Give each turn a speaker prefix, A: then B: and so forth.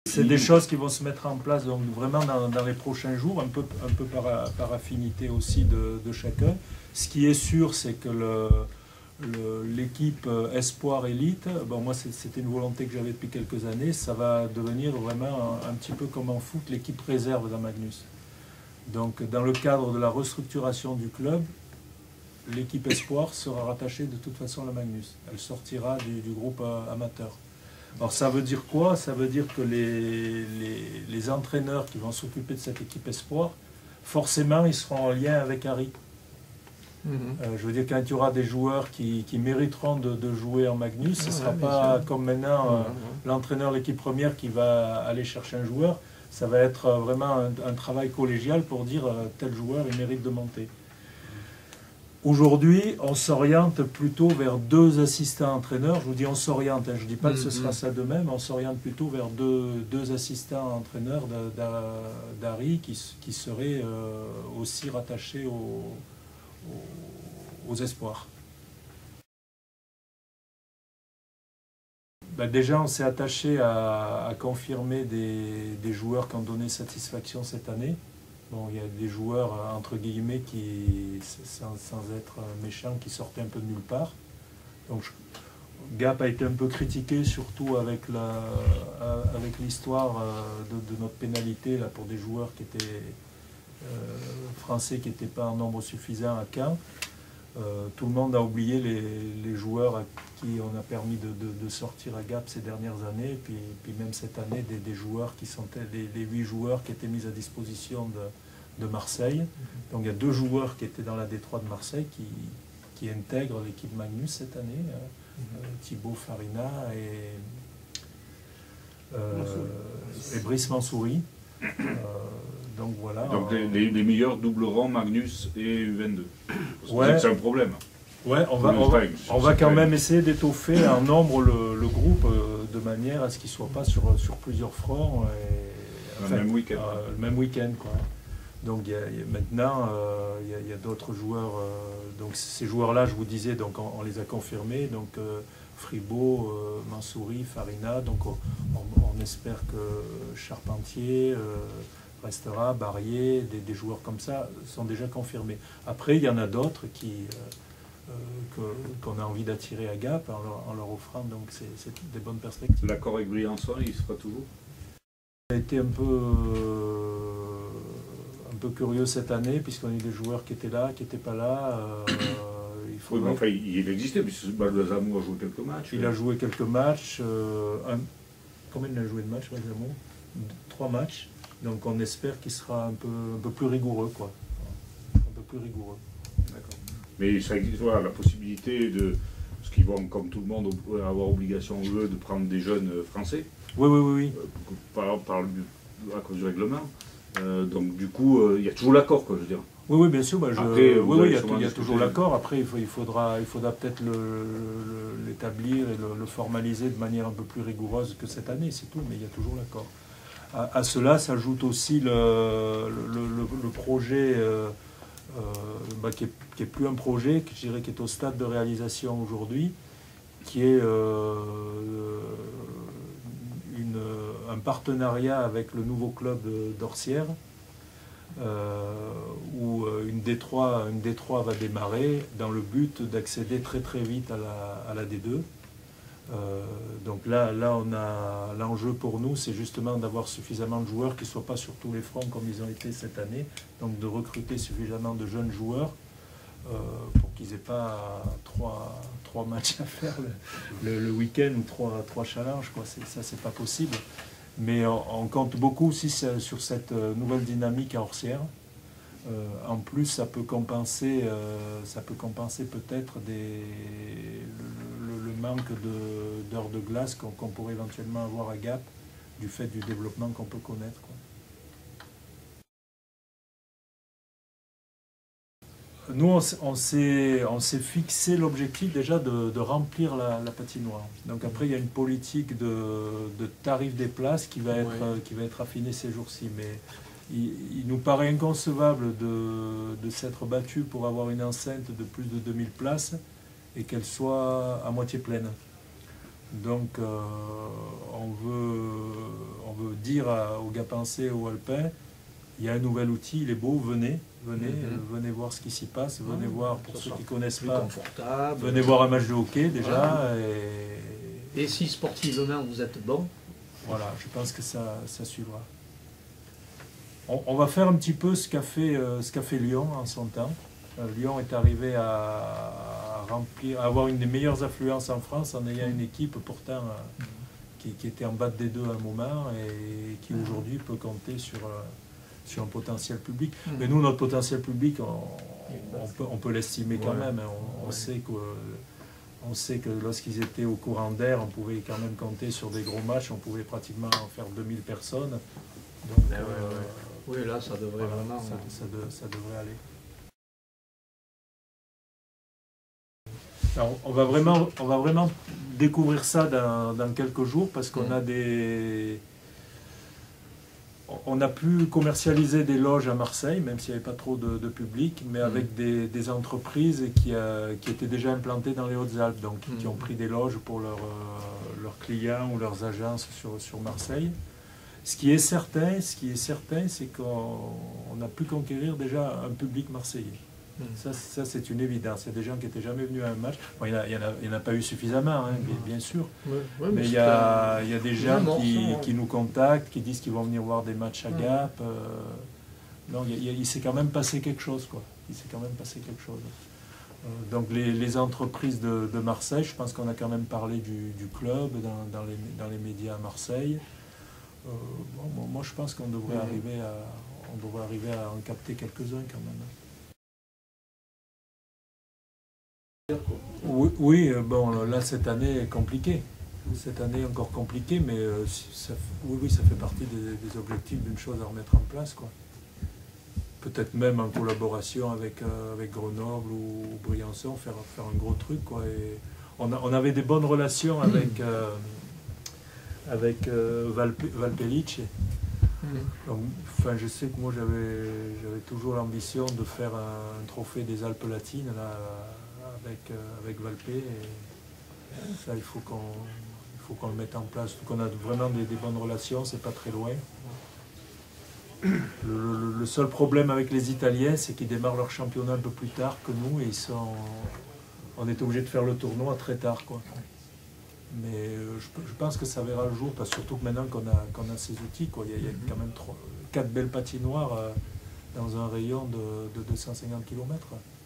A: C'est des choses qui vont se mettre en place donc, vraiment dans les prochains jours, un peu par affinité aussi de chacun. Ce qui est sûr, c'est que l'équipe Espoir Élite, bon, moi c'était une volonté que j'avais depuis quelques années, ça va devenir vraiment un petit peu comme en foot, l'équipe réserve dans Magnus. Donc dans le cadre de la restructuration du club, l'équipe Espoir sera rattachée de toute façon à la Magnus. Elle sortira du groupe amateur. Alors ça veut dire quoi? Ça veut dire que les entraîneurs qui vont s'occuper de cette équipe Espoir, forcément ils seront en lien avec Harry. Je veux dire, quand il y aura des joueurs qui mériteront de jouer en Magnus, ce ne sera pas comme maintenant l'entraîneur de l'équipe première qui va aller chercher un joueur. Ça va être vraiment un travail collégial pour dire tel joueur il mérite de monter. Aujourd'hui, on s'oriente plutôt vers 2 assistants entraîneurs. Je vous dis on s'oriente, hein. Je ne dis pas que ce sera ça demain, mais on s'oriente plutôt vers deux assistants entraîneurs d'Harry qui seraient aussi rattachés aux espoirs. Ben déjà, on s'est attaché à confirmer des joueurs qui ont donné satisfaction cette année. Bon, il y a des joueurs, entre guillemets, sans être méchants, qui sortaient un peu de nulle part. Donc, Gap a été un peu critiqué, surtout avec l'histoire de notre pénalité là, pour des joueurs qui étaient français qui n'étaient pas en nombre suffisant à Caen. Tout le monde a oublié les joueurs à qui on a permis de sortir à Gap ces dernières années, puis même cette année des joueurs qui sont les 8 joueurs qui étaient mis à disposition de Marseille. Donc il y a 2 joueurs qui étaient dans la D3 de Marseille qui intègrent l'équipe Magnus cette année, Thibaut Farina et Brice Mansouri. Donc voilà.
B: Donc les meilleurs doubleront Magnus et U22.
A: Ouais.
B: C'est un problème.
A: Ouais, on va quand même essayer d'étoffer en nombre le groupe de manière à ce qu'il ne soit pas sur plusieurs fronts.
B: Le même week-end.
A: Le même week-end, quoi. Donc maintenant, il y a d'autres joueurs. Donc ces joueurs-là, je vous disais, donc on les a confirmés. Donc Fribourg, Mansouri, Farina. Donc on espère que Charpentier restera, Barrier, des joueurs comme ça sont déjà confirmés. Après, il y en a d'autres qu'on a envie d'attirer à Gap en leur offrant, donc c'est des bonnes perspectives.
B: L'accord avec Briançon, il sera toujours?
A: Ça a été un peu curieux cette année, puisqu'on a eu des joueurs qui étaient là, qui n'étaient pas là.
B: Oui, mais enfin, il existait, puisque Baldassamo a joué quelques matchs.
A: Il a joué quelques matchs. Combien il a joué de matchs, Baldassamo? 3 matchs. Donc on espère qu'il sera un peu plus rigoureux, quoi. Un peu plus rigoureux.
B: D'accord. Mais ça existe, voilà, la possibilité de, parce qu'ils vont, comme tout le monde, avoir obligation eux de prendre des jeunes français.
A: Oui.
B: À cause du règlement. Donc du coup, il y a toujours l'accord, quoi, je veux dire.
A: Oui, bien sûr.
B: Après,
A: il y a toujours l'accord. Après, il faudra peut-être l'établir et le formaliser de manière un peu plus rigoureuse que cette année, c'est tout. Mais il y a toujours l'accord. À cela s'ajoute aussi le projet qui est plus un projet, je dirais qui est au stade de réalisation aujourd'hui, qui est un partenariat avec le nouveau club d'Orsières, où une D3 va démarrer dans le but d'accéder très très vite à la D2. Donc là on a l'enjeu pour nous, c'est justement d'avoir suffisamment de joueurs qui ne soient pas sur tous les fronts comme ils ont été cette année, donc de recruter suffisamment de jeunes joueurs pour qu'ils n'aient pas trois matchs à faire le week-end ou trois challenges, quoi. Ça c'est pas possible, mais on compte beaucoup aussi sur cette nouvelle dynamique à Orsières. En plus, ça peut compenser peut-être le manque d'heures de glace qu'on pourrait éventuellement avoir à Gap du fait du développement qu'on peut connaître, quoi. Nous, on s'est fixé l'objectif déjà de remplir la patinoire. Donc après, il y a une politique de tarif des places qui va être affinée ces jours-ci. Mais il nous paraît inconcevable de s'être battu pour avoir une enceinte de plus de 2000 places et qu'elle soit à moitié pleine. Donc on veut dire aux Gapensais et aux Alpins, il y a un nouvel outil, il est beau, venez voir ce qui s'y passe, venez voir, pour ceux qui ne connaissent pas, venez voir un match de hockey déjà.
C: Et si sportivement vous êtes bon,
A: voilà, je pense que ça suivra. On va faire un petit peu ce qu'a fait Lyon en son temps. Lyon est arrivé à avoir une des meilleures affluences en France en ayant une équipe pourtant qui était en bas de D2 à un moment et qui aujourd'hui peut compter sur un potentiel public. Mais nous, notre potentiel public, on peut l'estimer quand même. On sait que lorsqu'ils étaient au courant d'air, on pouvait quand même compter sur des gros matchs, on pouvait pratiquement en faire 2000 personnes. Donc,
C: oui, là, ça devrait vraiment...
A: Ça devrait aller. Alors, on va vraiment découvrir ça dans quelques jours parce qu'on a on a pu commercialiser des loges à Marseille, même s'il n'y avait pas trop de public, mais avec des entreprises qui étaient déjà implantées dans les Hautes-Alpes, donc qui ont pris des loges pour leurs clients ou leurs agences sur Marseille. Ce qui est certain, c'est qu'on a pu conquérir déjà un public marseillais. Ça c'est une évidence. Il y a des gens qui n'étaient jamais venus à un match. Bon, il n'y en a pas eu suffisamment, hein, bien sûr. Mais il y a des gens qui nous contactent, qui disent qu'ils vont venir voir des matchs à Gap. Donc il s'est quand même passé quelque chose, quoi. Il s'est quand même passé quelque chose. Donc les entreprises de Marseille, je pense qu'on a quand même parlé du club dans les médias à Marseille. Moi je pense qu'on devrait arriver à en capter quelques-uns quand même. Oui, bon, là cette année est compliquée. Cette année est encore compliquée, mais ça fait partie des objectifs d'une chose à remettre en place, quoi. Peut-être même en collaboration avec Grenoble ou Briançon, faire un gros truc, quoi. Et on avait des bonnes relations avec Valpellice. Enfin, je sais que moi j'avais toujours l'ambition de faire un trophée des Alpes latines là, avec Valpé, et ça il faut qu'on le mette en place. Donc on a vraiment des bonnes relations, c'est pas très loin. Le seul problème avec les Italiens, c'est qu'ils démarrent leur championnat un peu plus tard que nous, et on est obligé de faire le tournoi très tard, quoi. Mais je pense que ça verra le jour, parce que surtout que maintenant qu'on a ces outils, quoi. Il y a quand même 4 belles patinoires dans un rayon de 250 km.